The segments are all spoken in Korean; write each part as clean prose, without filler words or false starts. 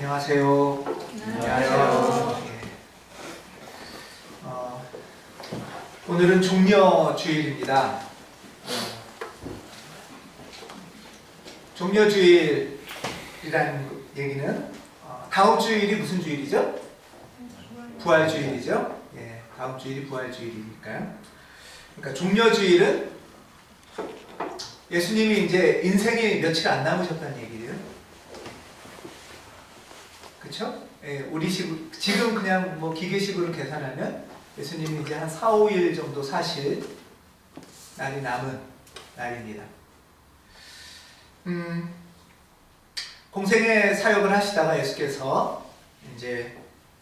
안녕하세요. 안녕하세요. 오늘은 종려주일입니다. 종려주일이라는 얘기는 다음 주일이 무슨 주일이죠? 부활주일이죠. 예, 다음 주일이 부활주일이니까요. 그러니까 종려주일은 예수님이 이제 인생이 며칠 안 남으셨다는 얘기예요. 그렇죠? 예, 우리식 지금 그냥 뭐 기계식으로 계산하면 예수님이 이제 한 4, 5일 정도 사실 날이 남은 날입니다. 공생의 사역을 하시다가 예수께서 이제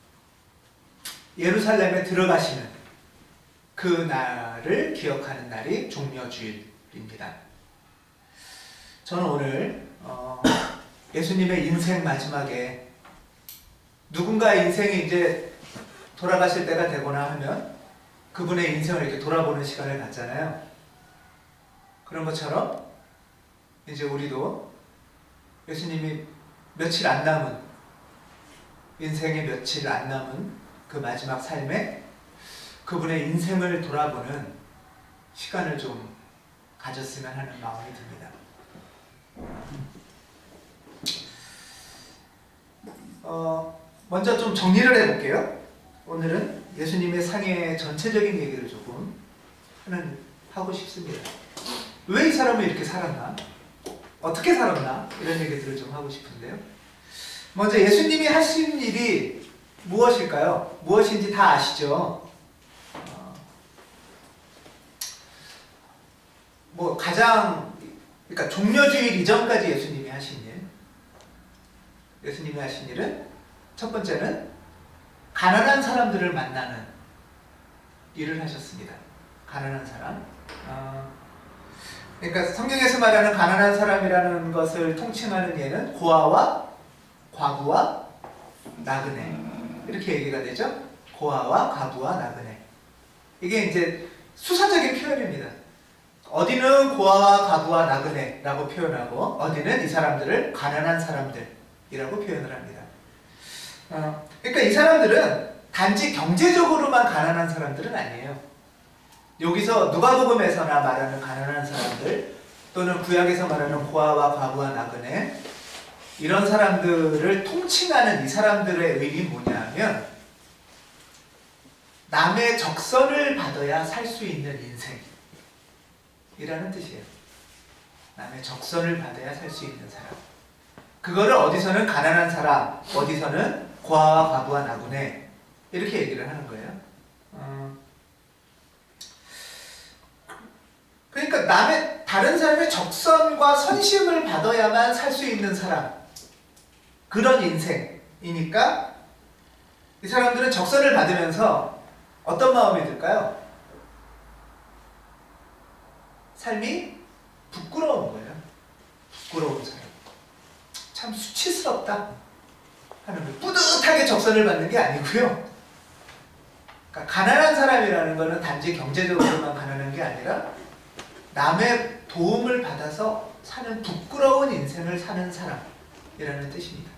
예루살렘에 들어가시는 그 날을 기억하는 날이 종려주일입니다. 저는 오늘 예수님의 인생 마지막에 누군가의 인생이 이제 돌아가실 때가 되거나 하면 그분의 인생을 이렇게 돌아보는 시간을 갖잖아요. 그런 것처럼 이제 우리도 예수님이 며칠 안 남은, 인생에 며칠 안 남은 그 마지막 삶에 그분의 인생을 돌아보는 시간을 좀 가졌으면 하는 마음이 듭니다. 먼저 좀 정리를 해볼게요. 오늘은 예수님의 상의 전체적인 얘기를 조금 하고 싶습니다. 왜 이 사람은 이렇게 살았나? 어떻게 살았나? 이런 얘기들을 좀 하고 싶은데요. 먼저 예수님이 하신 일이 무엇일까요? 무엇인지 다 아시죠? 그러니까 종려주일 이전까지 예수님이 하신 일은 첫 번째는 가난한 사람들을 만나는 일을 하셨습니다. 가난한 사람. 그러니까 성경에서 말하는 가난한 사람이라는 것을 통칭하는 예는 고아와 과부와 나그네, 이렇게 얘기가 되죠. 고아와 과부와 나그네. 이게 이제 수사적인 표현입니다. 어디는 고아와 과부와 나그네라고 표현하고 어디는 이 사람들을 가난한 사람들이라고 표현을 합니다. 그러니까 이 사람들은 단지 경제적으로만 가난한 사람들은 아니에요. 여기서 누가복음에서나 말하는 가난한 사람들, 또는 구약에서 말하는 고아와 과부와 나그네, 이런 사람들을 통칭하는 이 사람들의 의미는 뭐냐면 남의 적선을 받아야 살 수 있는 인생이라는 뜻이에요. 남의 적선을 받아야 살 수 있는 사람. 그거를 어디서는 가난한 사람, 어디서는 고아와 과부와 나그네, 이렇게 얘기를 하는 거예요. 그러니까 다른 사람의 적선과 선심을 받아야만 살 수 있는 사람, 그런 인생이니까 이 사람들은 적선을 받으면서 어떤 마음이 들까요? 삶이 부끄러운 거예요. 부끄러운 사람. 참 수치스럽다 하는 거예요. 뿌듯하게 적선을 받는 게 아니고요. 그러니까 가난한 사람이라는 것은 단지 경제적으로만 가난한 게 아니라 남의 도움을 받아서 사는 부끄러운 인생을 사는 사람이라는 뜻입니다.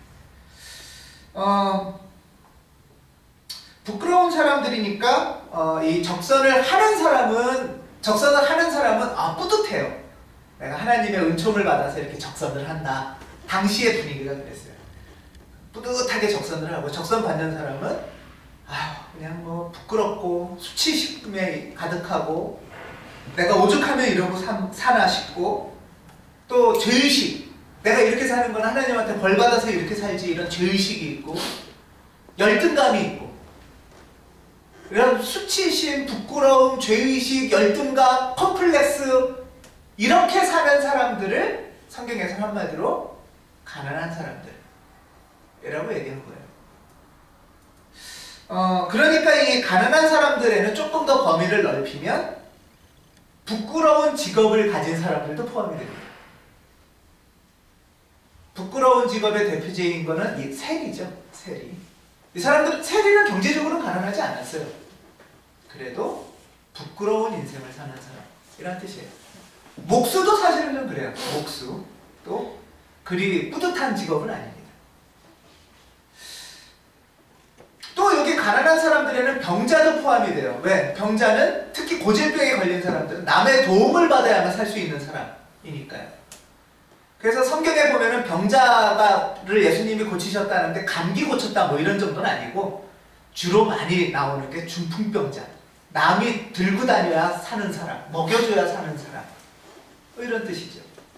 부끄러운 사람들이니까 이 적선을 하는 사람은 뿌듯해요. 내가 하나님의 은총을 받아서 이렇게 적선을 한다. 당시의 분위기가 그랬어요. 뿌듯하게 적선을 하고, 적선 받는 사람은 그냥 뭐 부끄럽고 수치심에 가득하고 내가 오죽하면 이러고 사나 싶고, 또 죄의식, 내가 이렇게 사는 건 하나님한테 벌 받아서 이렇게 살지, 이런 죄의식이 있고 열등감이 있고, 이런 수치심, 부끄러움, 죄의식, 열등감, 컴플렉스, 이렇게 사는 사람들을 성경에서 한마디로 가난한 사람들이라고 얘기한 거예요. 그러니까 이 가난한 사람들에는 조금 더 범위를 넓히면 부끄러운 직업을 가진 사람들도 포함이 됩니다. 부끄러운 직업의 대표적인 거는 이 세리죠. 세리. 이 사람들은, 세리는 경제적으로 가난하지 않았어요. 그래도 부끄러운 인생을 사는 사람, 이란 뜻이에요. 목수도 사실은 좀 그래요. 목수. 또 그리 뿌듯한 직업은 아닙니다. 가난한 사람들에는 병자도 포함이 돼요. 왜? 병자는 특히 고질병에 걸린 사람들은 남의 도움을 받아야만 살 수 있는 사람이니까요. 그래서 성경에 보면은 병자를 예수님이 고치셨다는데 감기 고쳤다 뭐 이런 정도는 아니고 주로 많이 나오는 게 중풍병자. 남이 들고 다녀야 사는 사람, 먹여줘야 사는 사람. 뭐 이런 뜻이죠.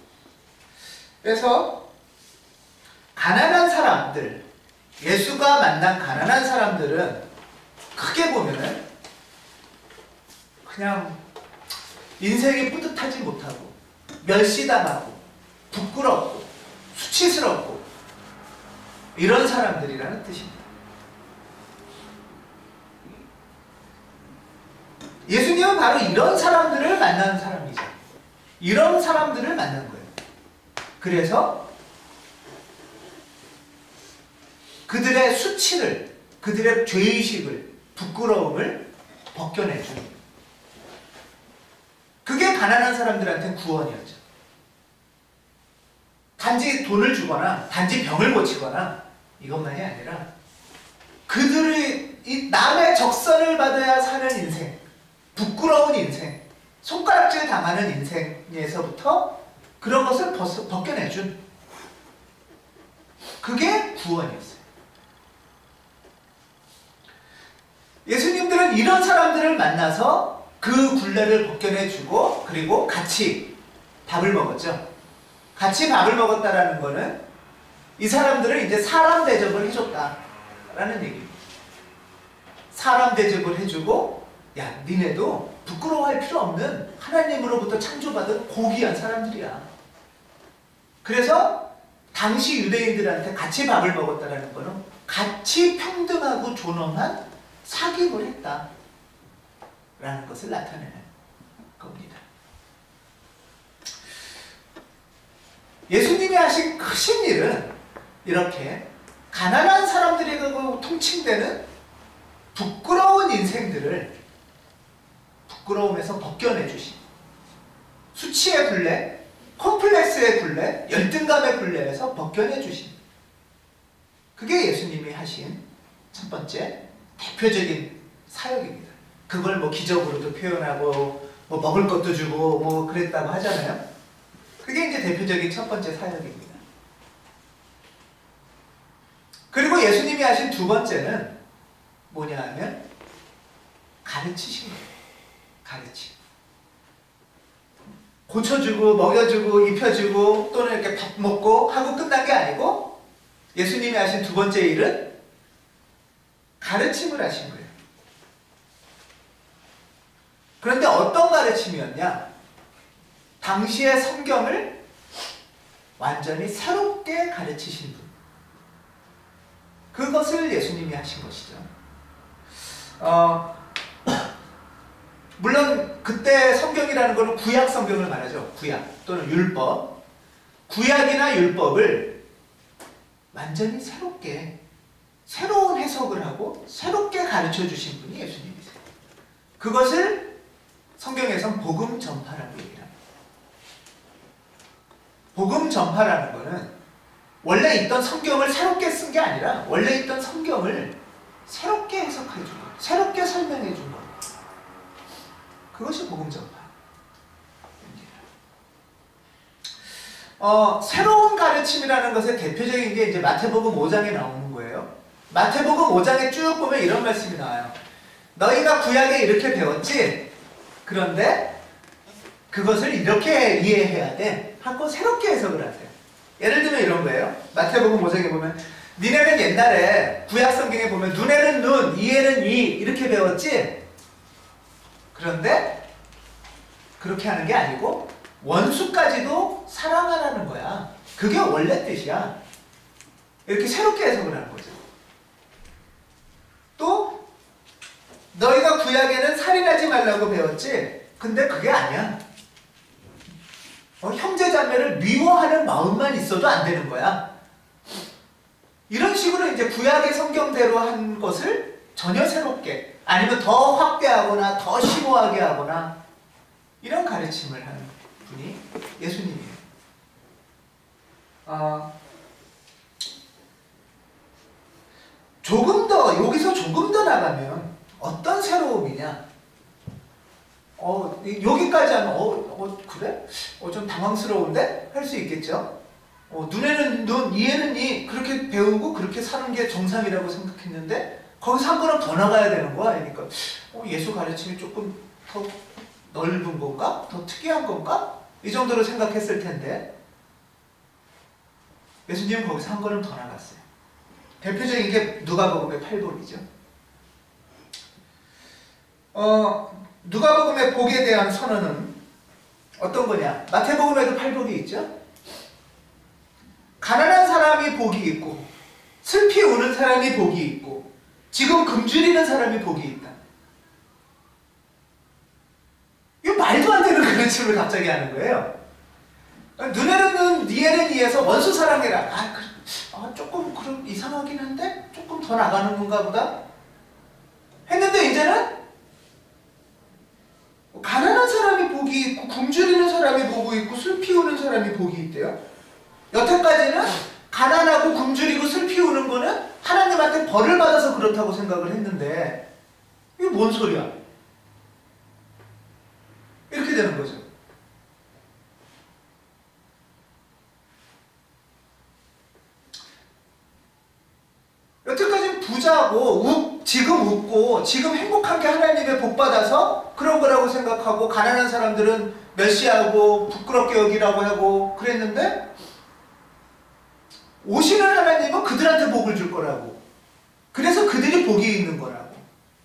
그래서 가난한 사람들, 예수가 만난 가난한 사람들은 크게 보면은 그냥 인생이 뿌듯하지 못하고 멸시당하고 부끄럽고 수치스럽고 이런 사람들이라는 뜻입니다. 예수님은 바로 이런 사람들을 만난 사람이죠. 이런 사람들을 만난 거예요. 그래서 그들의 수치를, 그들의 죄의식을, 부끄러움을 벗겨내주는, 그게 가난한 사람들한테는 구원이었죠. 단지 돈을 주거나 단지 병을 고치거나 이것만이 아니라 그들의 이 남의 적선을 받아야 사는 인생, 부끄러운 인생, 손가락질 당하는 인생에서부터 그런 것을 벗겨내준, 그게 구원이었어요. 예수님들은 이런 사람들을 만나서 그 굴레를 벗겨내주고 그리고 같이 밥을 먹었죠. 같이 밥을 먹었다라는 거는 이 사람들을 이제 사람 대접을 해줬다라는 얘기입니다. 사람 대접을 해주고, 야, 니네도 부끄러워할 필요 없는 하나님으로부터 창조받은 고귀한 사람들이야. 그래서 당시 유대인들한테 같이 밥을 먹었다라는 거는 같이 평등하고 존엄한 사귐을 했다라는 것을 나타내는 겁니다. 예수님이 하신 크신 일은 이렇게 가난한 사람들에게 통칭되는 부끄러운 인생들을 부끄러움에서 벗겨내 주신, 수치의 굴레, 콤플렉스의 굴레, 열등감의 굴레에서 벗겨내 주신, 그게 예수님이 하신 첫 번째 대표적인 사역입니다. 그걸 뭐 기적으로도 표현하고 뭐 먹을 것도 주고 뭐 그랬다고 하잖아요. 그게 이제 대표적인 첫 번째 사역입니다. 그리고 예수님이 하신 두 번째는 뭐냐 하면 가르치신 거예요. 가르치. 고쳐주고 먹여주고 입혀주고 또는 이렇게 밥 먹고 하고 끝난 게 아니고 예수님이 하신 두 번째 일은 가르침을 하신 거예요. 그런데 어떤 가르침이었냐? 당시의 성경을 완전히 새롭게 가르치신 분. 그것을 예수님이 하신 것이죠. 물론 그때 성경이라는 것은 구약 성경을 말하죠. 구약 또는 율법. 구약이나 율법을 완전히 새롭게, 새로운 해석을 하고 새롭게 가르쳐 주신 분이 예수님이세요. 그것을 성경에선 복음 전파라고 얘기합니다. 복음 전파라는 것은 원래 있던 성경을 새롭게 쓴 게 아니라 원래 있던 성경을 새롭게 해석해 준 것, 새롭게 설명해 준 것. 그것이 복음 전파. 새로운 가르침이라는 것의 대표적인 게 이제 마태복음 5장에 나오는 거예요. 마태복음 5장에 쭉 보면 이런 말씀이 나와요. 너희가 구약에 이렇게 배웠지? 그런데 그것을 이렇게 이해해야 돼. 하고 새롭게 해석을 하세요. 예를 들면 이런 거예요. 마태복음 5장에 보면 니네는 옛날에 구약 성경에 보면 눈에는 눈, 이에는 이 이렇게 배웠지? 그런데 그렇게 하는 게 아니고 원수까지도 사랑하라는 거야. 그게 원래 뜻이야. 이렇게 새롭게 해석을 하는 거죠. 또 너희가 구약에는 살인하지 말라고 배웠지? 근데 그게 아니야. 형제자매를 미워하는 마음만 있어도 안 되는 거야. 이런 식으로 이제 구약의 성경대로 한 것을 전혀 새롭게 아니면 더 확대하거나 더 심오하게 하거나 이런 가르침을 하는 분이 예수님이에요. 여기서 조금 더 나가면 어떤 새로움이냐? 여기까지 하면 그래? 좀 당황스러운데? 할 수 있겠죠? 눈에는 눈, 이에는 이 그렇게 배우고 그렇게 사는 게 정상이라고 생각했는데 거기서 한 걸음 더 나가야 되는 거야. 그러니까 예수 가르침이 조금 더 넓은 건가? 더 특이한 건가? 이 정도로 생각했을 텐데 예수님은 거기서 한 걸음 더 나갔어요. 대표적인 게 누가복음의 팔복이죠. 누가복음의 복에 대한 선언은 어떤 거냐? 마태복음에도 팔복이 있죠. 가난한 사람이 복이 있고 슬피 우는 사람이 복이 있고 지금 굶주리는 사람이 복이 있다. 이거 말도 안 되는 가르침을 갑자기 하는 거예요. 눈에는 눈, 이에는 이에서 원수 사랑해라. 조금 그럼 이상하긴 한데 조금 더 나가는 건가 보다 했는데 이제는 가난한 사람이 복이 있고 굶주리는 사람이 복이 있고 슬피 우는 사람이 복이 있대요. 여태까지는 가난하고 굶주리고 슬피 우는 거는 하나님한테 벌을 받아서 그렇다고 생각을 했는데 이게 뭔 소리야? 이렇게 되는 거죠. 여태까지는 부자고 지금 웃고 지금 행복한 게 하나님의 복 받아서 그런 거라고 생각하고 가난한 사람들은 멸시하고 부끄럽게 여기라고 하고 그랬는데 오시는 하나님은 그들한테 복을 줄 거라고. 그래서 그들이 복이 있는 거라고.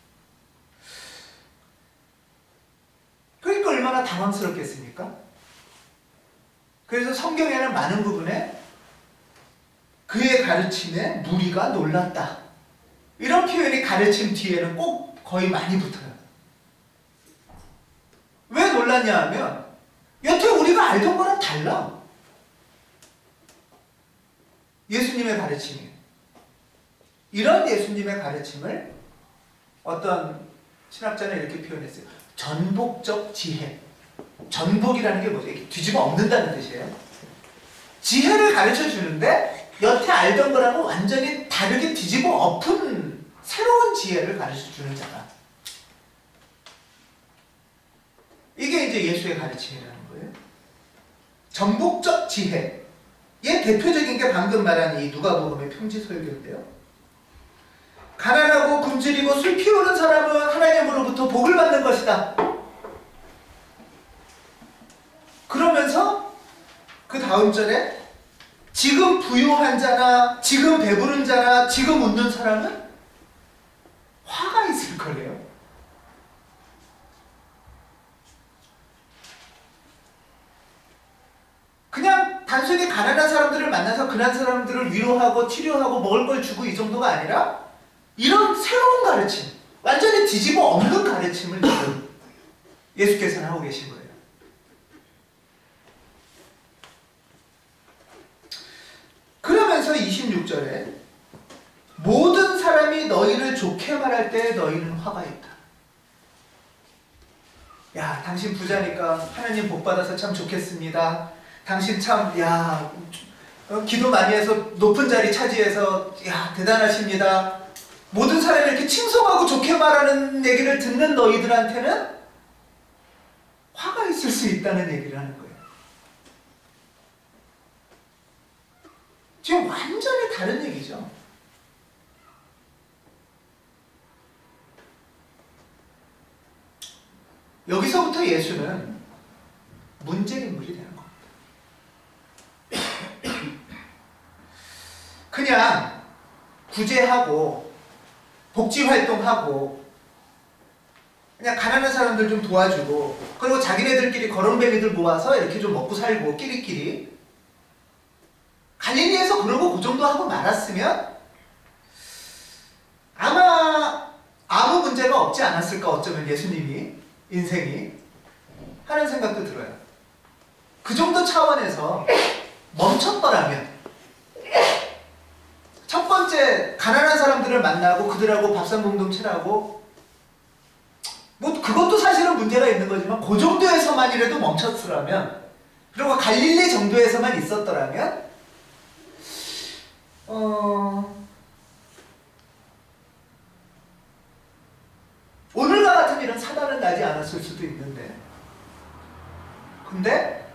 그러니까 얼마나 당황스럽겠습니까? 그래서 성경에는 많은 부분에 그의 가르침에 무리가 놀랐다. 이런 표현이 가르침 뒤에는 꼭 거의 많이 붙어요. 왜 놀랐냐 하면 여태 우리가 알던 거랑 달라. 예수님의 가르침이에요. 이런 예수님의 가르침을 어떤 신학자는 이렇게 표현했어요. 전복적 지혜. 전복이라는 게 뭐죠? 뒤집어 엎는다는 뜻이에요. 지혜를 가르쳐 주는데 여태 알던 거랑은 완전히 다르게 뒤집어 엎은 새로운 지혜를 가르쳐 주는 자다. 이게 이제 예수의 가르침이라는 거예요. 전복적 지혜. 얘 대표적인 게 방금 말한 이 누가복음의 평지설교인데요. 가난하고 굶주리고 슬피 우는 사람은 하나님으로부터 복을 받는 것이다. 그러면서 그 다음 절에 지금 부유한 자나 지금 배부른 자나 지금 웃는 사람은 화가 있을 거래요. 그냥 단순히 가난한 사람들을 만나서 그런 사람들을 위로하고 치료하고 먹을 걸 주고 이 정도가 아니라 이런 새로운 가르침, 완전히 뒤집어 엎는 가르침을 지금 예수께서는 하고 계신 거예요. 그러면서 26절에 모든 사람이 너희를 좋게 말할 때 너희는 화가 있다. 야, 당신 부자니까 하나님 복 받아서 참 좋겠습니다. 당신 참, 기도 많이 해서 높은 자리 차지해서, 대단하십니다. 모든 사람이 이렇게 칭송하고 좋게 말하는 얘기를 듣는 너희들한테는 화가 있을 수 있다는 얘기를 하는 거예요. 지금 완전히 다른 얘기죠. 여기서부터 예수는 문제인물이 되는 겁니다. 그냥 구제하고 복지활동하고 그냥 가난한 사람들 좀 도와주고 그리고 자기네들끼리 거렁뱅이들 모아서 이렇게 좀 먹고 살고 끼리끼리 갈릴리에서 그러고 그 정도 하고 말았으면 아마 아무 문제가 없지 않았을까. 어쩌면 예수님이 인생이 하는 생각도 들어요. 그 정도 차원에서 멈췄더라면 첫 번째 가난한 사람들을 만나고 그들하고 밥상 공동체라고 뭐 그것도 사실은 문제가 있는 거지만 그 정도에서만이라도 멈췄으라면 그리고 갈릴리 정도에서만 있었더라면 않았을 수도 있는데, 근데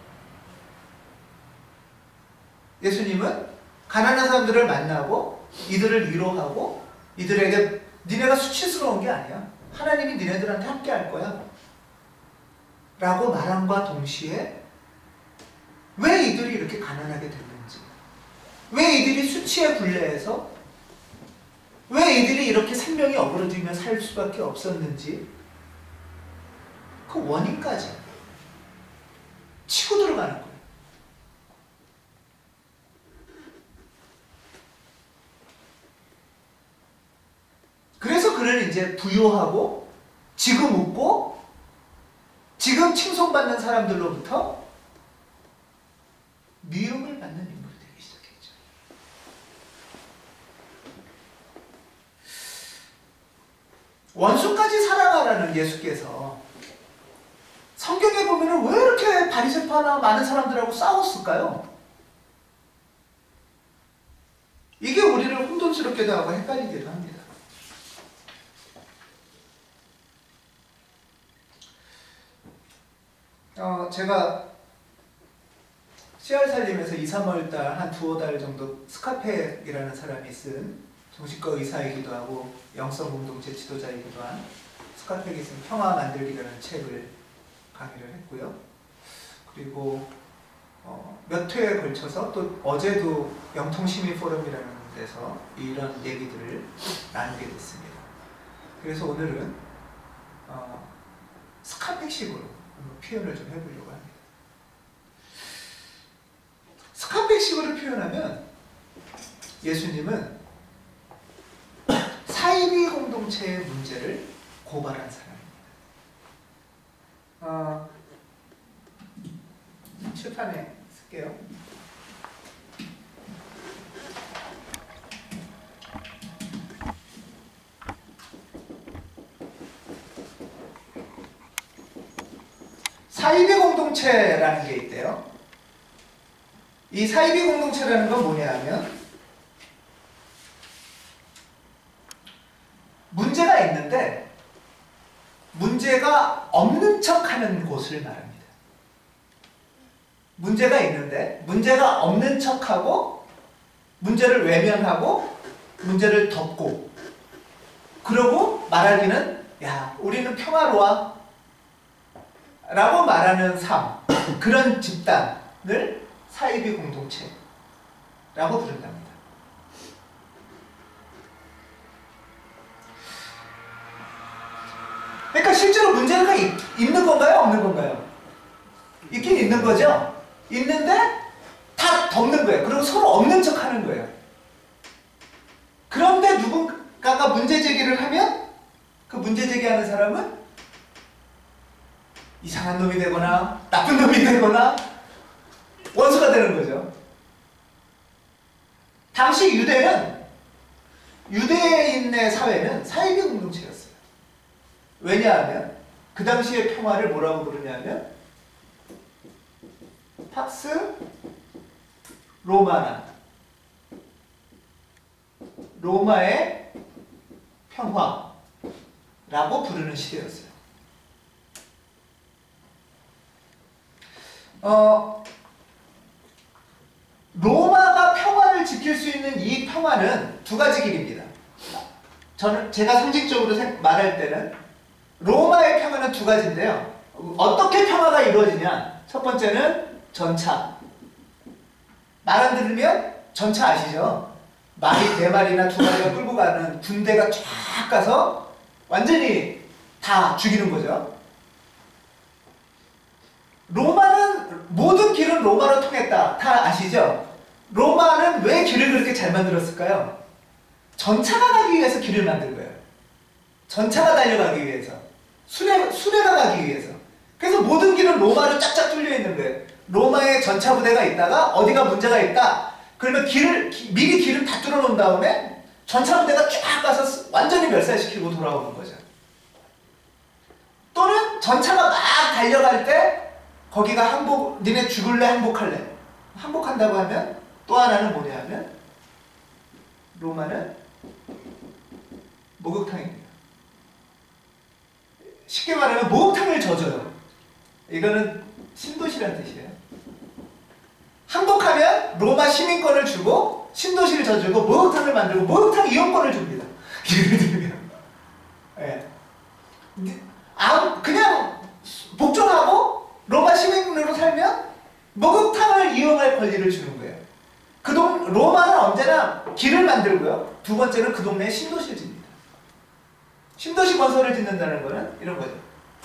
예수님은 가난한 사람들을 만나고 이들을 위로하고 이들에게 니네가 수치스러운 게 아니야. 하나님이 니네들한테 함께 할 거야. 라고 말함과 동시에 왜 이들이 이렇게 가난하게 됐는지, 왜 이들이 수치에 굴레해서, 왜 이들이 이렇게 생명이 어그러지며 살 수밖에 없었는지 그 원인까지 치고 들어가는 거예요. 그래서 그는 이제 부요하고 지금 웃고 지금 칭송받는 사람들로부터 미움을 받는 인물이 되기 시작했죠. 원수까지 사랑하라는 예수께서 성경에 보면 왜 이렇게 바리새파나 많은 사람들하고 싸웠을까요? 이게 우리를 혼돈스럽게도 하고 헷갈리기도 합니다. 제가 씨알 살림에서 2, 3월달 한 두어 달 정도 스카페이라는 사람이 쓴 정신과 의사이기도 하고 영성 공동체 지도자이기도 한 스카페이 쓴 평화 만들기라는 책을 강의를 했고요. 그리고 몇 회에 걸쳐서 또 어제도 영통시민 포럼이라는 데서 이런 얘기들을 나누게 됐습니다. 그래서 오늘은 스카페식으로 표현을 좀 해보려고 합니다. 스카페식으로 표현하면 예수님은 사이비 공동체의 문제를 고발한 사람입니다. 칠판에 쓸게요. 사이비 공동체라는 게 있대요. 이 사이비 공동체라는 건 뭐냐 하면 문제가 있는데 문제가 없는 척하는 곳을 말합니다. 문제가 있는데 문제가 없는 척하고 문제를 외면하고 문제를 덮고 그러고 말하기는 야 우리는 평화로워 라고 말하는 삶, 그런 집단을 사이비 공동체라고 부른답니다. 그러니까 실제로 문제가 있는 건가요? 없는 건가요? 있긴 있는 거죠? 있는데 다 덮는 거예요. 그리고 서로 없는 척 하는 거예요. 그런데 누군가가 문제 제기를 하면 그 문제 제기하는 사람은 이상한 놈이 되거나 나쁜 놈이 되거나 원수가 되는 거죠. 당시 유대인의 사회는 사이비 공동체였어요. 왜냐하면 그 당시의 평화를 뭐라고 부르냐면 팍스 로마나 로마의 평화라고 부르는 시대였어요. 로마가 평화를 지킬 수 있는 이 평화는 두 가지 길입니다. 제가 상징적으로 말할 때는 로마의 평화는 두 가지인데요. 어떻게 평화가 이루어지냐? 첫 번째는 전차. 말 안 들으면 전차 아시죠? 말이 4마리나 2마리가 끌고 가는 군대가 쫙 가서 완전히 다 죽이는 거죠. 로마는 모든 길은 로마로 통했다. 다 아시죠? 로마는 왜 길을 그렇게 잘 만들었을까요? 전차가 가기 위해서 길을 만든 거예요. 전차가 달려가기 위해서. 수레가 가기 위해서. 그래서 모든 길은 로마로 쫙쫙 뚫려 있는 거예요. 로마에 전차 부대가 있다가 어디가 문제가 있다. 그러면 미리 길을 다 뚫어놓은 다음에 전차 부대가 쫙 가서 완전히 멸살시키고 돌아오는 거죠. 또는 전차가 막 달려갈 때 거기가 니네 죽을래 항복할래? 항복한다고 하면 또 하나는 뭐냐 하면 로마는 목욕탕입니다. 쉽게 말하면 목욕탕을 져줘요. 이거는 신도시라는 뜻이에요. 항복하면 로마 시민권을 주고 신도시를 져주고 목욕탕을 만들고 목욕탕 이용권을 줍니다. 예를 들면 예. 그냥 복종하고 로마 시민으로 살면 목욕탕을 이용할 권리를 주는 거예요. 로마는 언제나 길을 만들고요. 두 번째는 그 동네에 신도시를 짓니다. 신도시 건설을 짓는다는 거는 이런 거죠.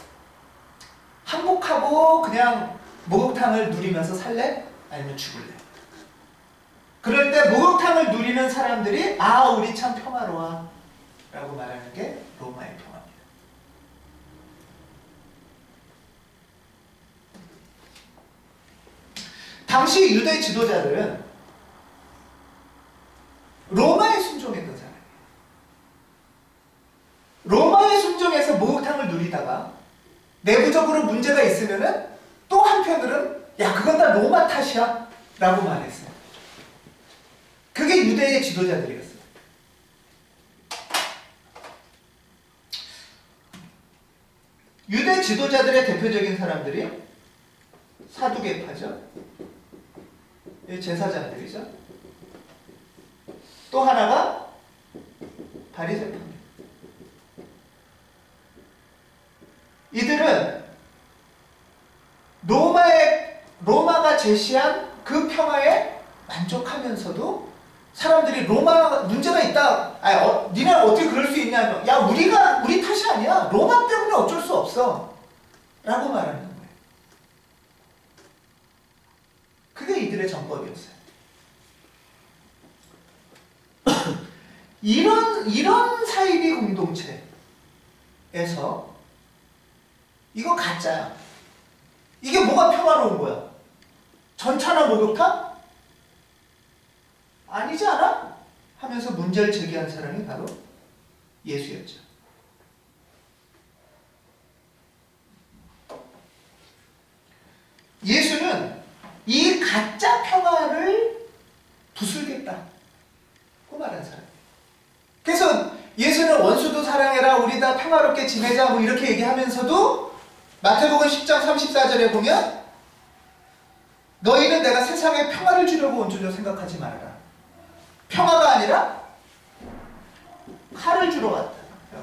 항복하고 그냥 목욕탕을 누리면서 살래? 아니면 죽을래? 그럴 때 목욕탕을 누리는 사람들이 아 우리 참 평화로워 라고 말하는 게 로마의 평화입니다. 당시 유대 지도자들은 로마에 순종했던 사람이에요. 로마에 순종해서 목욕탕을 누리다가 내부적으로 문제가 있으면은 또 한편으로는 야 그건 다 로마 탓이야 라고 말했어요. 그게 유대의 지도자들이었어요. 유대 지도자들의 대표적인 사람들이 사두개파죠. 제사장들이죠. 또 하나가 바리새파입니다. 이들은 로마가 제시한 그 평화에 만족하면서도 사람들이 로마 문제가 있다. 니네 어떻게 그럴 수 있냐? 야 우리 탓이 아니야. 로마 때문에 어쩔 수 없어. 라고 말하는 거예요. 그게 이들의 정법이었어요. 이런 사이비 공동체에서 이거 가짜야. 이게 뭐가 평화로운 거야? 전차나 목욕탕? 아니지 않아? 하면서 문제를 제기한 사람이 바로 예수였죠. 예수는 이 가짜 평화를 부수겠다고 말한 사람이에요. 그래서 예수는 원수도 사랑해라, 우리 다 평화롭게 지내자 뭐 이렇게 얘기하면서도 마태복음 10장 34절에 보면 너희는 내가 세상에 평화를 주려고 온 줄로 생각하지 말아라. 평화가 아니라 칼을 주러 왔다.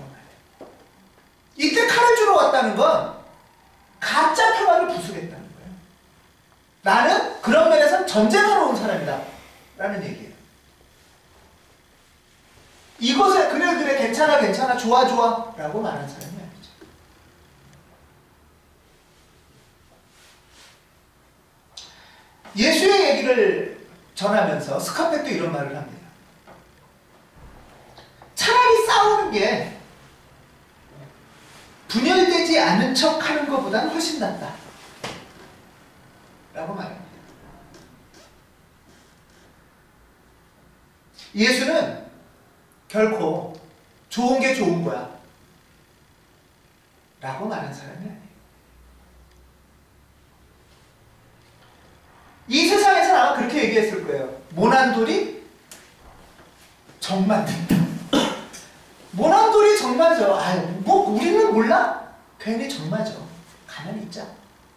이때 칼을 주러 왔다는 건 가짜 평화를 부수겠다는 거예요. 나는 그런 면에서 전쟁하러 온 사람이다 라는 얘기예요. 이것에 그래 괜찮아 좋아 라고 말하는 사람이 아니죠. 예수의 얘기를 전하면서 스카펫도 이런 말을 합니다. 차라리 싸우는 게 분열되지 않은 척 하는 것보다는 훨씬 낫다 라고 말합니다. 예수는 결코 좋은 게 좋은 거야 라고 말하는 사람이 아니에요. 이 세상에서는 아마 그렇게 얘기했을 거예요. 모난 돌이 정 만든다. 모난 돌이 정 맞아. 뭐 우리는 몰라? 괜히 정 맞아. 가만히 있자.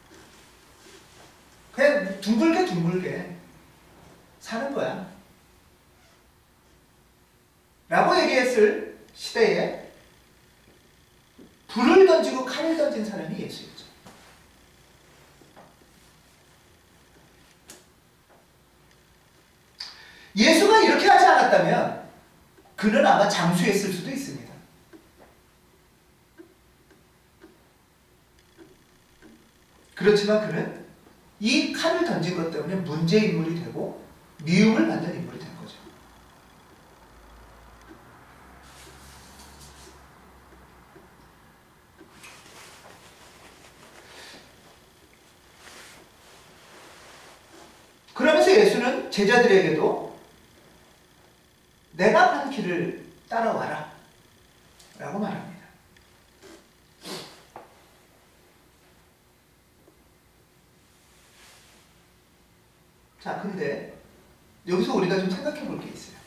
그냥 둥글게 사는 거야. 라고 얘기했을 시대에 불을 던지고 칼을 던진 사람이 예수였죠. 예수가 이렇게 하지 않았다면 그는 아마 장수했을 수도 있습니다. 그렇지만 그는 이 칼을 던진 것 때문에 문제인물이 되고 미움을 받는 인물이 된 거죠. 그러면서 예수는 제자들에게도 내가 간 길을 따라와라 라고 말합니다. 자, 근데 여기서 우리가 좀 생각해 볼 게 있어요.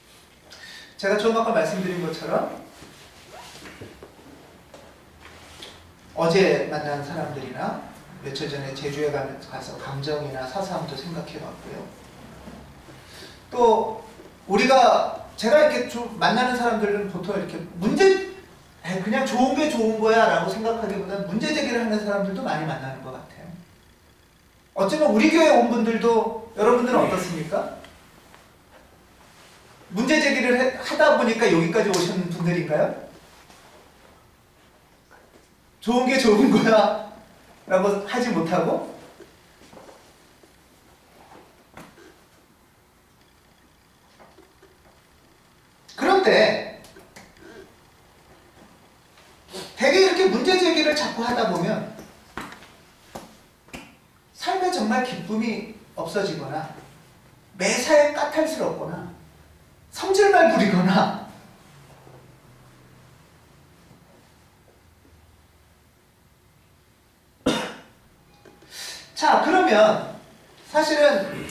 제가 처음 아까 말씀드린 것처럼 어제 만난 사람들이나 며칠 전에 제주에 가서 감정이나 사사함도 생각해 봤고요. 또 제가 이렇게 좀 만나는 사람들은 보통 이렇게 그냥 좋은 게 좋은 거야 라고 생각하기보다는 문제 제기를 하는 사람들도 많이 만나는 것 같아요. 어쩌면 우리 교회 온 분들도, 여러분들은 어떻습니까? 문제 제기를 하다 보니까 여기까지 오신 분들인가요? 좋은 게 좋은 거야 라고 하지 못하고? 그런데 되게 이렇게 문제 제기를 자꾸 하다 보면 삶에 정말 기쁨이 없어지거나 매사에 까탈스럽거나 성질만 부리거나 자, 그러면 사실은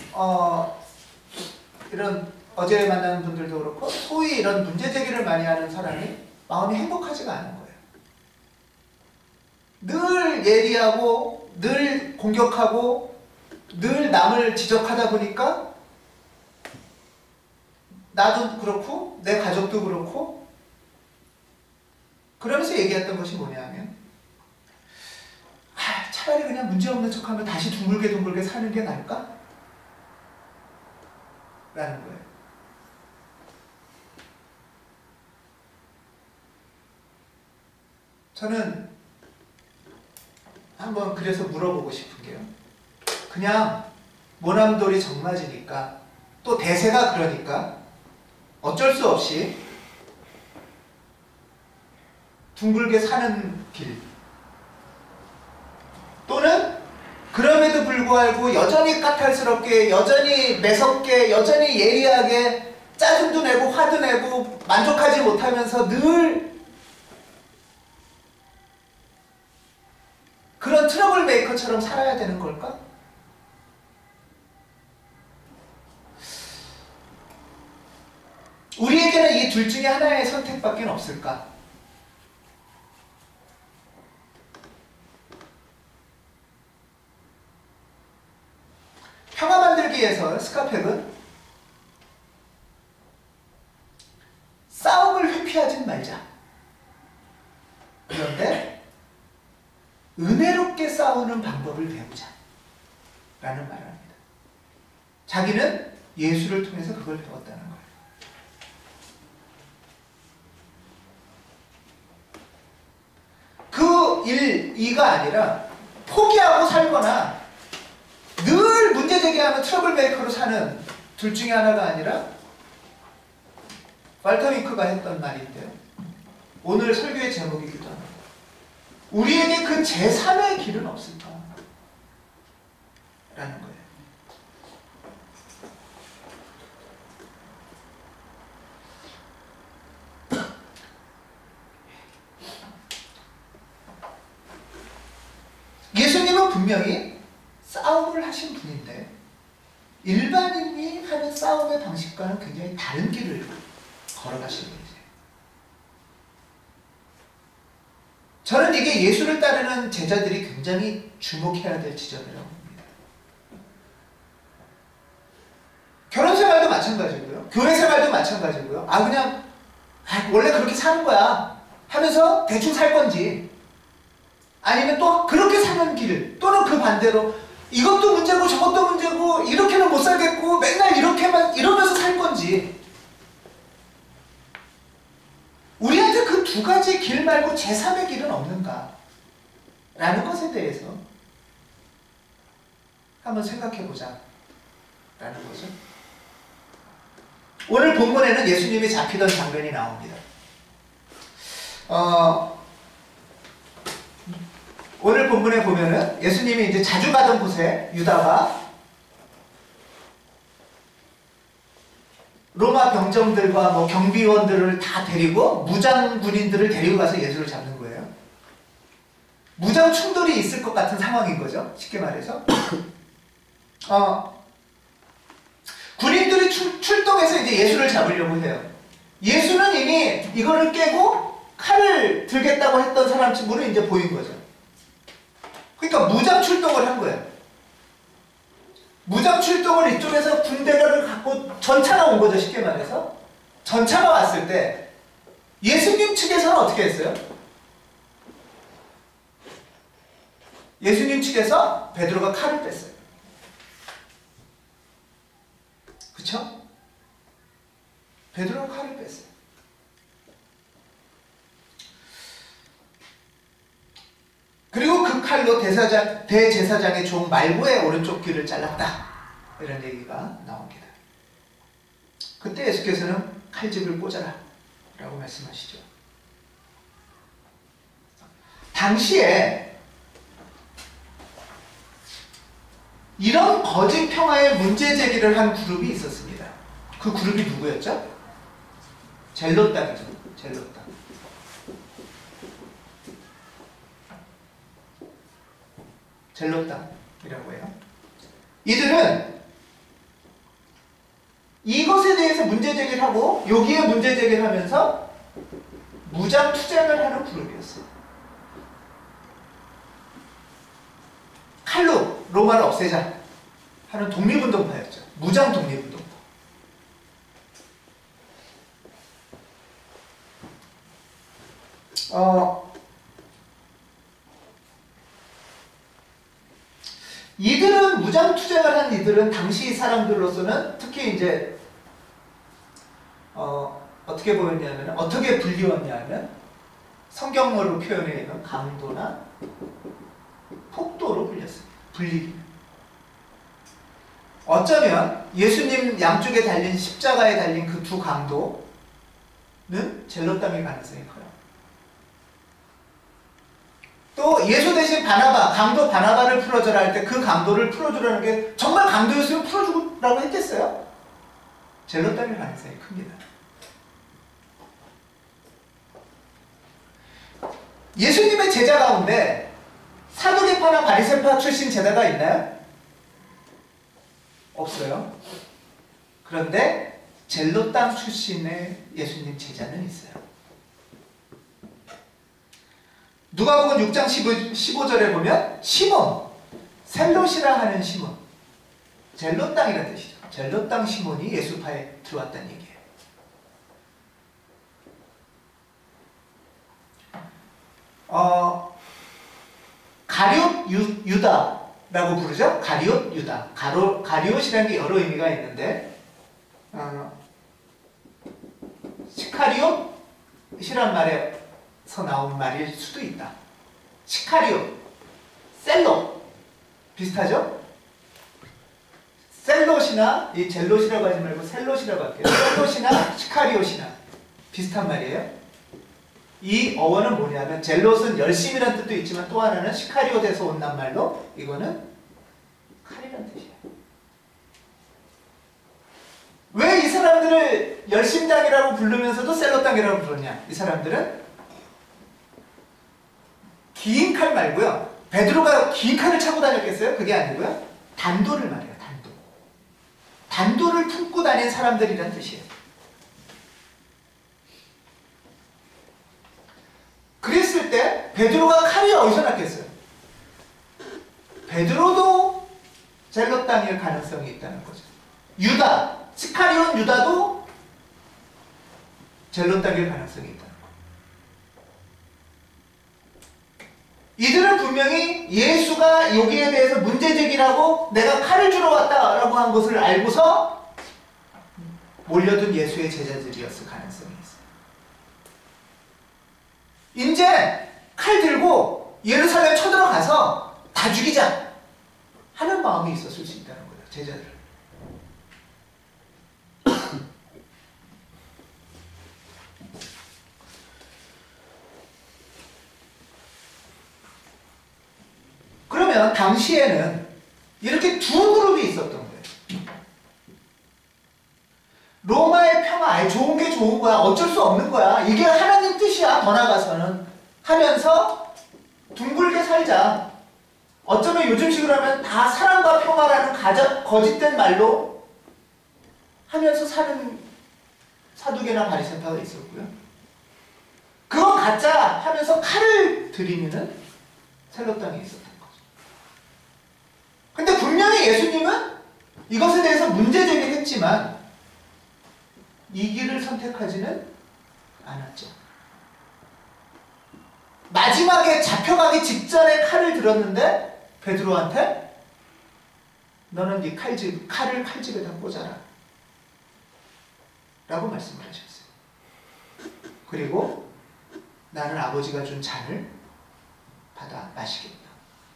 이런 어제 만나는 분들도 그렇고 소위 이런 문제 제기를 많이 하는 사람이 마음이 행복하지가 않은 거예요. 늘 예리하고 늘 공격하고 늘 남을 지적하다 보니까 나도 그렇고 내 가족도 그렇고, 그러면서 얘기했던 것이 뭐냐면 차라리 그냥 문제없는 척하면 다시 둥글게 사는 게 나을까? 라는 거예요. 저는 한번 그래서 물어보고 싶은 게요. 그냥 모남돌이 정맞으니까, 또 대세가 그러니까 어쩔 수 없이 둥글게 사는 길, 또는 그럼에도 불구하고 여전히 까탈스럽게, 여전히 매섭게, 여전히 예리하게 짜증도 내고 화도 내고 만족하지 못하면서 늘 그런 트러블 메이커처럼 살아야 되는 걸까? 우리에게는 이 둘 중에 하나의 선택밖에 없을까? 평화 만들기에서 스카펙은 싸움을 회피하진 말자. 그런데 은혜롭게 싸우는 방법을 배우자 라는 말을 합니다. 자기는 예수를 통해서 그걸 배웠다는 거예요. 그 이가 아니라 포기하고 살거나 늘 문제 제기하는 트러블 메이커로 사는 둘 중에 하나가 아니라, 발터 윙크가 했던 말인데요. 오늘 설교의 제목이기도 합니다. 우리에게 그 제3의 길은 없을까? 라는 거예요. 예수님은 분명히 싸움을 하신 분인데 일반인이 하는 싸움의 방식과는 굉장히 다른 길을 걸어가시는 거예요. 저는 이게 예수를 따르는 제자들이 굉장히 주목해야 될 지점이라고 봅니다. 결혼 생활도 마찬가지고요. 교회 생활도 마찬가지고요. 그냥 원래 그렇게 사는 거야 하면서 대충 살 건지, 아니면 또 그렇게 사는 길, 또는 그 반대로 이것도 문제고 저것도 문제고 이렇게는 못 살겠고 맨날 이렇게만 이러면서 살 건지, 우리한테 그 두 가지 길 말고 제3의 길은 없는가? 라는 것에 대해서 한번 생각해보자 라는 거죠. 오늘 본문에는 예수님이 잡히던 장면이 나옵니다. 오늘 본문에 보면은 예수님이 이제 자주 가던 곳에 유다가 로마 병정들과 경비원들을 다 데리고, 무장 군인들을 데리고 가서 예수를 잡는 거예요. 무장 충돌이 있을 것 같은 상황인 거죠. 쉽게 말해서. 군인들이 출동해서 이제 예수를 잡으려고 해요. 예수는 이미 이거를 깨고 칼을 들겠다고 했던 사람 친구는 이제 보인 거죠. 그러니까 무장 출동을 한 거예요. 무장 출동을 이쪽에서 군대를 갖고 전차가 온 거죠. 쉽게 말해서. 전차가 왔을 때 예수님 측에서는 어떻게 했어요? 예수님 측에서 베드로가 칼을 뺐어요. 그쵸? 베드로가 칼을 뺐어요. 그리고 그 칼로 대제사장의 종 말고의 오른쪽 귀를 잘랐다. 이런 얘기가 나옵니다. 그때 예수께서는 칼집을 꽂아라 라고 말씀하시죠. 당시에 이런 거짓 평화의 문제 제기를 한 그룹이 있었습니다. 그 그룹이 누구였죠? 젤롯당이죠. 젤롯당. 젤롯당이라고 해요. 이들은 이것에 대해서 문제 제기를 하고 여기에 문제 제기를 하면서 무장 투쟁을 하는 그룹이었어요. 칼로 로마를 없애자 하는 독립운동파였죠. 무장 독립운동파. 이들은 무장 투쟁을 한 이들은 당시 사람들로서는 특히 이제 어떻게 보였냐면 어떻게 불리웠냐면 성경어로 표현해 있는 강도나 폭도로 불리기. 어쩌면 예수님 양쪽에 달린 십자가에 달린 그 두 강도는 젤롯당일 가능성이 커요. 또 예수 대신 바나바, 강도 바나바를 풀어줘라 할 때 그 강도를 풀어주라는 게 정말 강도였으면 풀어주라고 했겠어요? 젤롯당일 가능성이 큽니다. 예수님의 제자 가운데 사두개파나 바리새파 출신 제자가 있나요? 없어요. 그런데 젤롯당 출신의 예수님 제자는 있어요. 누가복음 6장 15절에 보면 시몬, 셀롯이라 하는 시몬, 젤롯당이라는 뜻이죠. 젤롯당 시몬이 예수파에 들어왔다는 얘기예요. 가룟 유다라고 부르죠. 가룟 유다. 가룟이라는 게 여러 의미가 있는데 시카리옷이란 말에서 나온 말일 수도 있다. 시카리옷, 셀롯 비슷하죠? 셀롯이나 이 젤롯이라고 하지 말고 셀롯이라고 할게요. 셀롯이나 시카리옷이나 비슷한 말이에요. 이 어원은 뭐냐면 젤롯은 열심이라는 뜻도 있지만 또 하나는 시카리옷에서 온단 말로 이거는 칼이라는 뜻이에요. 왜 이 사람들을 열심당이라고 부르면서도 셀롯당이라고 부르냐? 이 사람들은 긴 칼 말고요. 베드로가 긴 칼을 차고 다녔겠어요? 그게 아니고요. 단도를 말해요. 단도. 단도를 품고 다닌 사람들이란 뜻이에요. 그랬을 때 베드로가 칼이 어디서 났겠어요? 베드로도 젤롯당일 가능성이 있다는 거죠. 유다, 스카리온 유다도 젤롯당일 가능성이 있다는 거예요. 이들은 분명히 예수가 여기에 대해서 문제제기를 하고 내가 칼을 주러 왔다라고 한 것을 알고서 몰려든 예수의 제자들이었을 가능성이 있어요. 이제 칼 들고 예루살렘 쳐들어가서 다 죽이자 하는 마음이 있었을 수 있다는 거예요. 제자들. 그러면 당시에는 이렇게 두 그룹이 있었던 거예요. 로마의 평화, 아이 좋은 게 좋은 거야. 어쩔 수 없는 거야. 이게 하나님 뜻이야. 더 나아가서는. 하면서 둥글게 살자. 어쩌면 요즘식으로 하면 다 사랑과 평화라는 거짓된 말로 하면서 사는 사두개나 바리새파가 있었고요. 그거 가짜 하면서 칼을 들이미는 셀롯당이 있었던 거죠. 근데 분명히 예수님은 이것에 대해서 문제제기를 했지만 이 길을 선택하지는 않았죠. 마지막에 잡혀가기 직전에 칼을 들었는데 베드로한테 너는 네 칼을 칼집에다 꽂아라 라고 말씀을 하셨어요. 그리고 나는 아버지가 준 잔을 받아 마시겠다.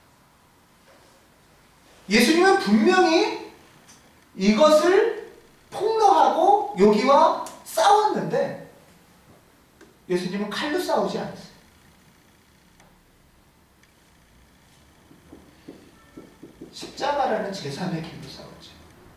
예수님은 분명히 이것을 폭로하고 여기와 싸웠는데 예수님은 칼로 싸우지 않았어요. 십자가라는 제3의 길로 싸웠죠.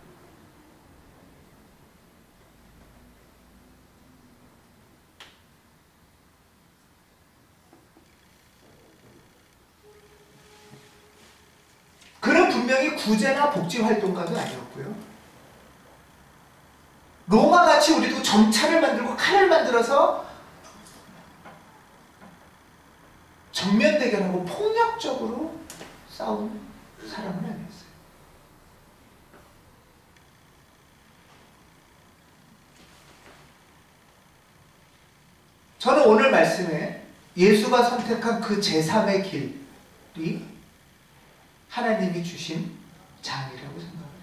그는 분명히 구제나 복지 활동가도 아니었고요. 로마같이 우리도 정찰을 만들고 칼을 만들어서 정면 대결하고 폭력적으로 싸운 사람은 아니었어요. 저는 오늘 말씀에 예수가 선택한 그 제3의 길이 하나님이 주신 장이라고 생각을 해요.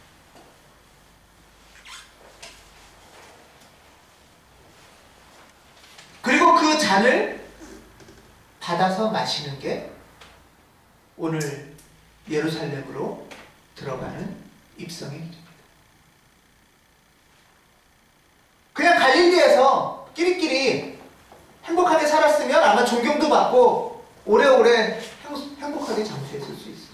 그리고 그 잔을 받아서 마시는 게 오늘 예루살렘으로 들어가는 입성의 길입니다. 그냥 갈릴리에서 끼리끼리 행복하게 살았으면 아마 존경도 받고 오래오래 행복하게 장수했을 수 있어요.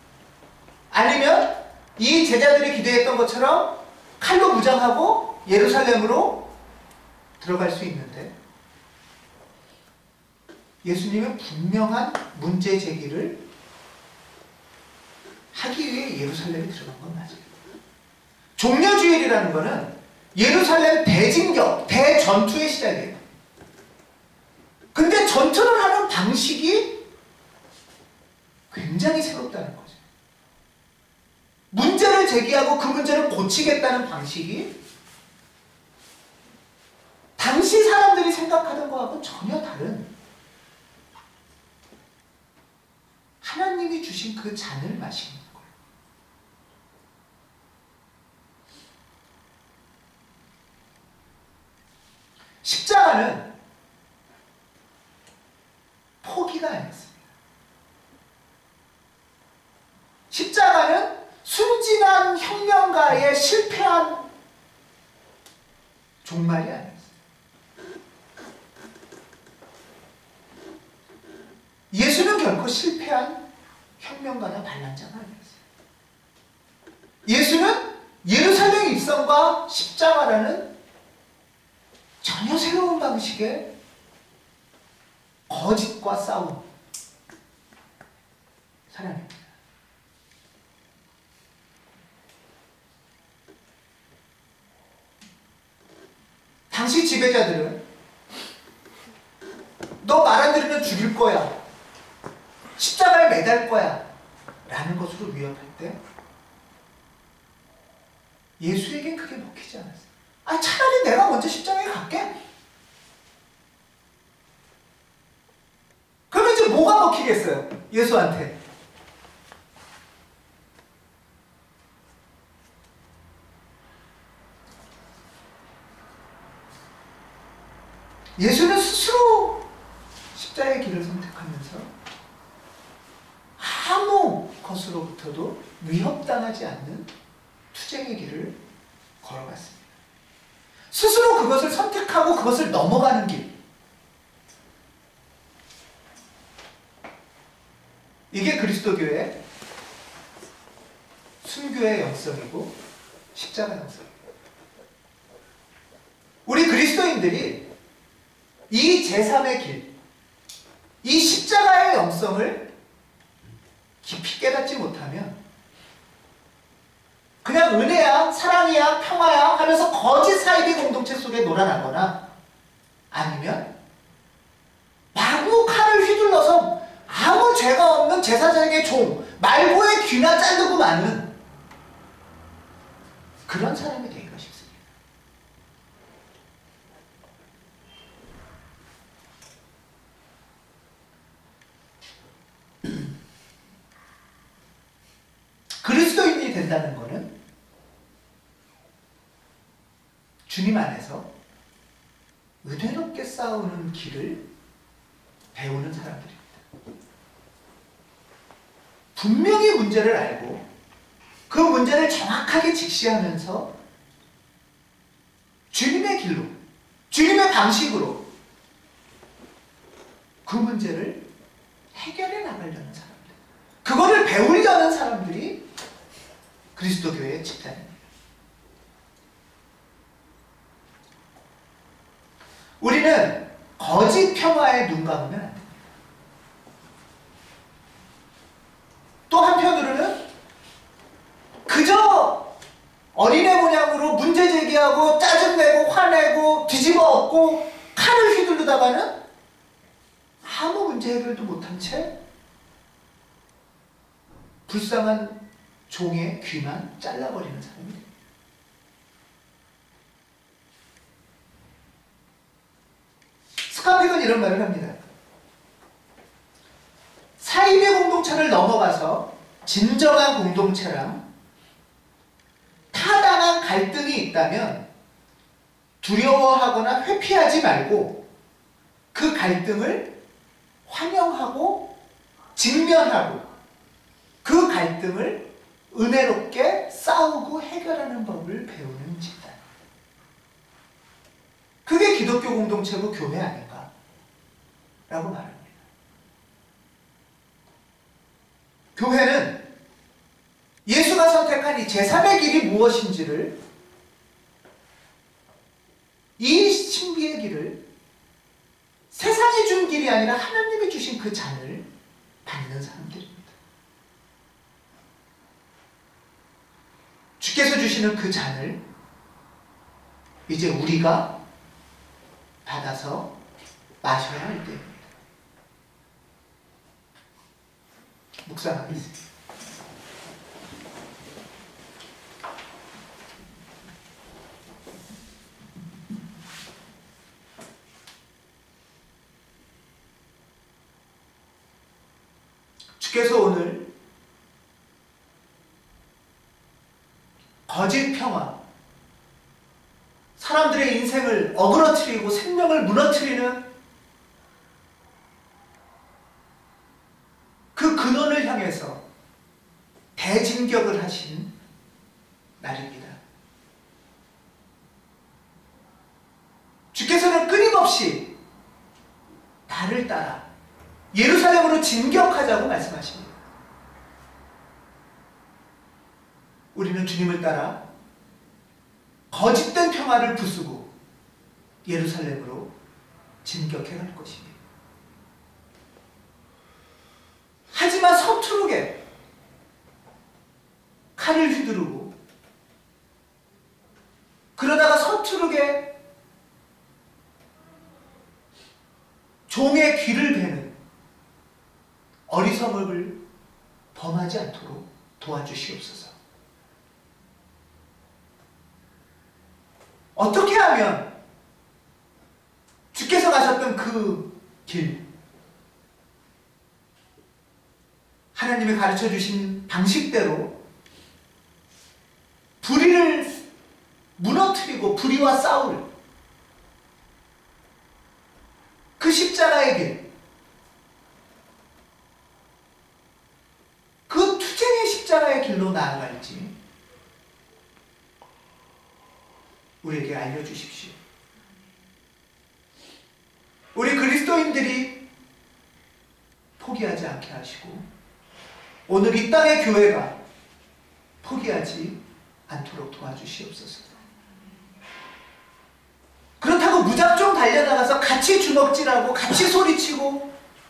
아니면 이 제자들이 기대했던 것처럼 칼로 무장하고 예루살렘으로 들어갈 수 있는데 예수님은 분명한 문제 제기를 하기 위해 예루살렘에 들어간 건 맞아요. 종려주일이라는 것은 예루살렘 대진격, 대전투의 시작이에요. 근데 전투를 하는 방식이 굉장히 새롭다는 거죠. 문제를 제기하고 그 문제를 고치겠다는 방식이 당시 사람들이 생각하던 것하고 전혀 다른 하나님이 주신 그 잔을 마시는 거예요. 십자가는 포기가 아니었습니다. 십자가는 순진한 혁명가의 실패한 종말이 아니었어요. 예수는 결코 실패한 혁명가나 반란자가 아니었어요. 예수는 예루살렘 입성과 십자가라는 전혀 새로운 방식의 거짓과 싸움 사람입니다. 당시 지배자들은 너 말 안 들으면 죽일 거야, 십자가에 매달 거야 라는 것으로 위협할 때 예수에겐 그게 먹히지 않았어요. 아, 차라리 내가 먼저 십자가에 갈게. 그러면 이제 뭐가 먹히겠어요? 예수한테. 예수는 스스로 십자가의 길을 선택하면서 아무 것으로부터도 위협당하지 않는 투쟁의 길을 걸어갔습니다. 스스로 그것을 선택하고 그것을 넘어가는 길. 이게 그리스도교의 순교의 영성이고 십자가 영성입니다. 우리 그리스도인들이 이 제3의 길, 이 십자가의 영성을 깊이 깨닫지 못하면 그냥 은혜야, 사랑이야, 평화야 하면서 거짓 사이비 공동체 속에 놀아나거나 아니면 마구 칼을 휘둘러서 아무 죄가 없는 제사장의 종, 말고의 귀나 자르고 마는 그런 사람이 되기가 쉽습니다. 그리스도인이 된다는 것은 주님 안에서 은혜롭게 싸우는 길을 배우는 사람들입니다. 분명히 문제를 알고 그 문제를 정확하게 직시하면서 주님의 길로, 주님의 방식으로 그 문제를 해결해 나가려는 사람들, 그거를 배우려는 사람들이 그리스도 교회의 집단입니다. 우리는 거짓 평화에 눈 감으면 안 됩니다. 또 한편으로는 그저 어린애 모양으로 문제 제기하고 짜증내고 화내고 뒤집어 엎고 칼을 휘두르다가는 아무 문제 해결도 못한 채 불쌍한 종의 귀만 잘라버리는 사람입니다. 스카픽은 이런 말을 합니다. 사입의 공동체를 넘어가서 진정한 공동체랑 타당한 갈등이 있다면 두려워하거나 회피하지 말고 그 갈등을 환영하고 직면하고 그 갈등을 은혜롭게 싸우고 해결하는 법을 배우는 집단. 그게 기독교 공동체고 교회 아닌가? 라고 말합니다. 교회는 예수가 선택한 이 제3의 길이 무엇인지를, 이 신비의 길을 세상이 준 길이 아니라 하나님이 주신 그 잔을 받는 사람들입니다. 주께서 주시는 그 잔을 이제 우리가 받아서 마셔야 할 때입니다. 묵상하겠습니다. 주께서 오늘 거짓 평화, 사람들의 인생을 어그러뜨리고 생명을 무너뜨리는 그 근원을 향해서 대진격을 하신 날입니다. 주께서는 끊임없이 나를 따라 예루살렘으로 진격하자고 말씀하십니다. 우리는 주님을 따라 거짓된 평화를 부수고 예루살렘으로 진격해 갈 것입니다. 하지만 서투르게 칼을 휘두르고 그러다가 서투르게 종의 귀를 베는 어리석음을 범하지 않도록 도와주시옵소서. 어떻게 하면 주께서 가셨던 그 길, 하나님이 가르쳐 주신 방식대로 불의를 무너뜨리고 불의와 싸울 그 십자가의 길, 그 투쟁의 십자가의 길로 나아갈지 우리에게 알려주십시오. 우리 그리스도인들이 포기하지 않게 하시고 오늘 이 땅의 교회가 포기하지 않도록 도와주시옵소서. 그렇다고 무작정 달려나가서 같이 주먹질하고 같이 소리치고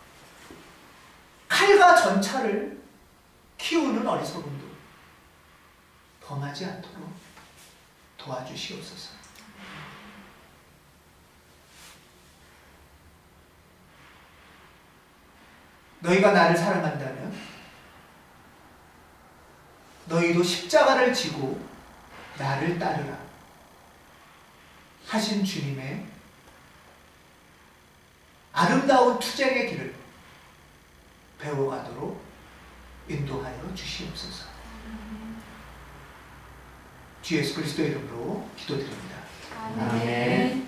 칼과 전차를 키우는 어리석음도 범하지 않도록 도와주시옵소서. 너희가 나를 사랑한다면 너희도 십자가를 지고 나를 따르라 하신 주님의 아름다운 투쟁의 길을 배워가도록 인도하여 주시옵소서. 주 예수 그리스도의 이름으로 기도드립니다. 아멘.